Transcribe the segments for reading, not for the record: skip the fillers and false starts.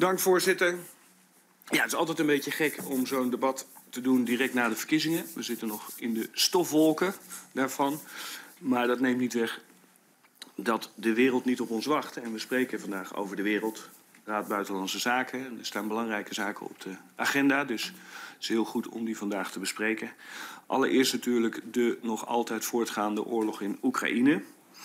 Dank, voorzitter. Ja, het is altijd een beetje gek om zo'n debat te doen direct na de verkiezingen. We zitten nog in de stofwolken daarvan. Maar dat neemt niet weg dat de wereld niet op ons wacht. En we spreken vandaag over de wereld. Raad Buitenlandse Zaken. En er staan belangrijke zaken op de agenda. Dus het is heel goed om die vandaag te bespreken. Allereerst natuurlijk de nog altijd voortgaande oorlog in Oekraïne.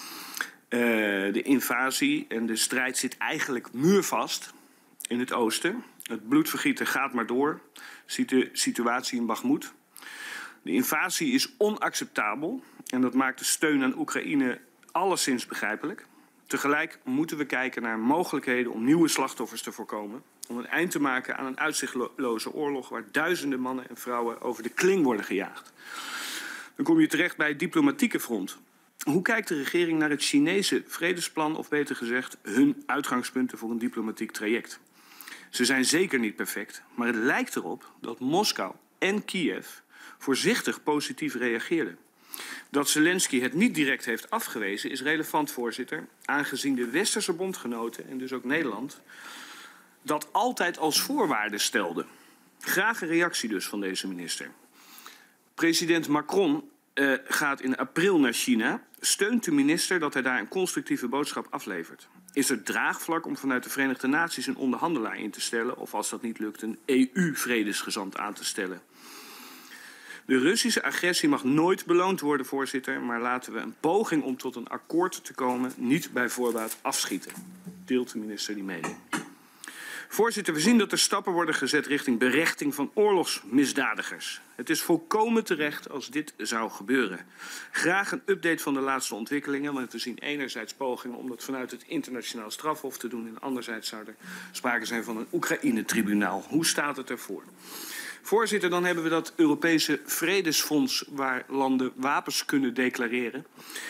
De invasie en de strijd zit eigenlijk muurvast in het oosten. Het bloedvergieten gaat maar door. Ziet de situatie in Bakhmut. De invasie is onacceptabel en dat maakt de steun aan Oekraïne alleszins begrijpelijk. Tegelijk moeten we kijken naar mogelijkheden om nieuwe slachtoffers te voorkomen. Om een eind te maken aan een uitzichtloze oorlog waar duizenden mannen en vrouwen over de kling worden gejaagd. Dan kom je terecht bij het diplomatieke front. Hoe kijkt de regering naar het Chinese vredesplan, of beter gezegd hun uitgangspunten voor een diplomatiek traject? Ze zijn zeker niet perfect, maar het lijkt erop dat Moskou en Kiev voorzichtig positief reageerden. Dat Zelensky het niet direct heeft afgewezen is relevant, voorzitter, aangezien de westerse bondgenoten en dus ook Nederland dat altijd als voorwaarde stelden. Graag een reactie dus van deze minister. President Macron gaat in april naar China. Steunt de minister dat hij daar een constructieve boodschap aflevert? Is er draagvlak om vanuit de Verenigde Naties een onderhandelaar in te stellen, of als dat niet lukt een EU-vredesgezant aan te stellen? De Russische agressie mag nooit beloond worden, voorzitter, maar laten we een poging om tot een akkoord te komen niet bij voorbaat afschieten. Deelt de minister die mening? Voorzitter, we zien dat er stappen worden gezet richting berechting van oorlogsmisdadigers. Het is volkomen terecht als dit zou gebeuren. Graag een update van de laatste ontwikkelingen, want we zien enerzijds pogingen om dat vanuit het internationaal strafhof te doen en anderzijds zou er sprake zijn van een Oekraïne-tribunaal. Hoe staat het ervoor? Voorzitter, dan hebben we dat Europese Vredesfonds waar landen wapens kunnen declareren.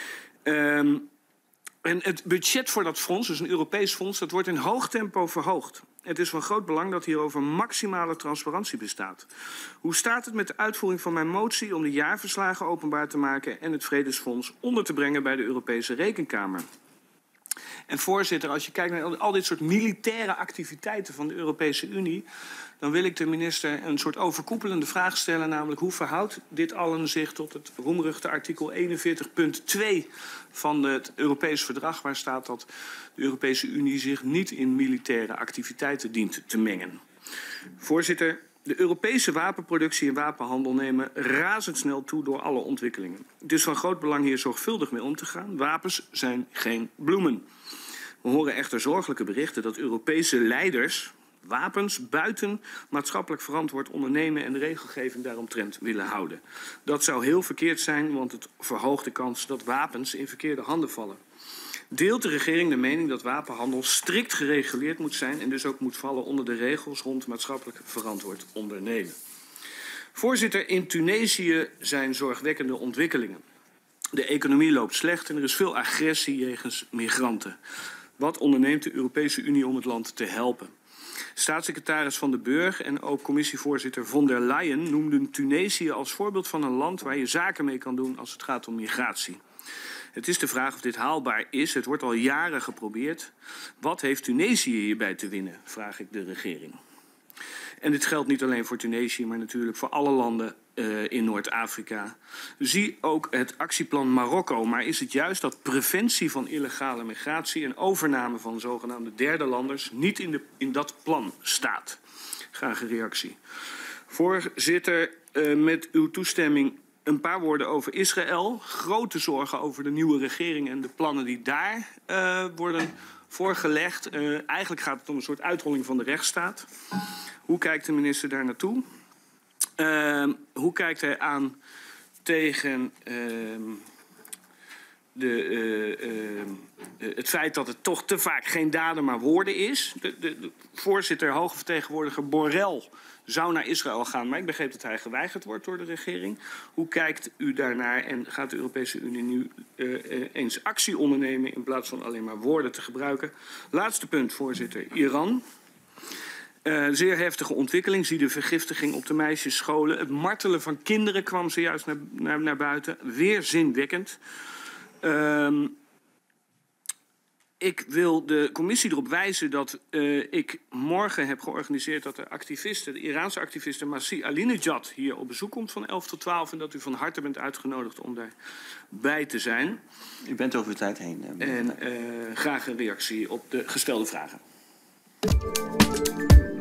En het budget voor dat fonds, dus een Europees fonds, dat wordt in hoog tempo verhoogd. Het is van groot belang dat hierover maximale transparantie bestaat. Hoe staat het met de uitvoering van mijn motie om de jaarverslagen openbaar te maken en het Vredesfonds onder te brengen bij de Europese Rekenkamer? En voorzitter, als je kijkt naar al dit soort militaire activiteiten van de Europese Unie, dan wil ik de minister een soort overkoepelende vraag stellen, namelijk hoe verhoudt dit allen zich tot het roemruchte artikel 41.2 van het Europees Verdrag, waar staat dat de Europese Unie zich niet in militaire activiteiten dient te mengen. Voorzitter, de Europese wapenproductie en wapenhandel nemen razendsnel toe door alle ontwikkelingen. Het is van groot belang hier zorgvuldig mee om te gaan. Wapens zijn geen bloemen. We horen echter zorgelijke berichten dat Europese leiders wapens buiten maatschappelijk verantwoord ondernemen en de regelgeving daaromtrent willen houden. Dat zou heel verkeerd zijn, want het verhoogt de kans dat wapens in verkeerde handen vallen. Deelt de regering de mening dat wapenhandel strikt gereguleerd moet zijn en dus ook moet vallen onder de regels rond maatschappelijk verantwoord ondernemen? Voorzitter, in Tunesië zijn zorgwekkende ontwikkelingen. De economie loopt slecht en er is veel agressie jegens migranten. Wat onderneemt de Europese Unie om het land te helpen? Staatssecretaris Van den Burg en ook commissievoorzitter von der Leyen noemden Tunesië als voorbeeld van een land waar je zaken mee kan doen als het gaat om migratie. Het is de vraag of dit haalbaar is. Het wordt al jaren geprobeerd. Wat heeft Tunesië hierbij te winnen, vraag ik de regering. En dit geldt niet alleen voor Tunesië, maar natuurlijk voor alle landen in Noord-Afrika. Zie ook het actieplan Marokko. Maar is het juist dat preventie van illegale migratie en overname van zogenaamde derde landers niet in dat plan staat? Graag een reactie. Voorzitter, met uw toestemming een paar woorden over Israël. Grote zorgen over de nieuwe regering en de plannen die daar worden voorgelegd. Eigenlijk gaat het om een soort uitholling van de rechtsstaat. Hoe kijkt de minister daar naartoe? Hoe kijkt hij aan tegen het feit dat het toch te vaak geen daden maar woorden is? De voorzitter, hoge vertegenwoordiger Borrell zou naar Israël gaan, maar ik begreep dat hij geweigerd wordt door de regering. Hoe kijkt u daarnaar en gaat de Europese Unie nu eens actie ondernemen in plaats van alleen maar woorden te gebruiken? Laatste punt, voorzitter. Iran. Zeer heftige ontwikkeling. Zie de vergiftiging op de meisjesscholen. Het martelen van kinderen kwam zojuist naar buiten. Weer zinwekkend. Ik wil de commissie erop wijzen dat ik morgen heb georganiseerd dat de Iraanse activiste Masih Alinejad hier op bezoek komt van 11 tot 12 en dat u van harte bent uitgenodigd om daarbij te zijn. U bent over uw tijd heen. En graag een reactie op de gestelde vragen.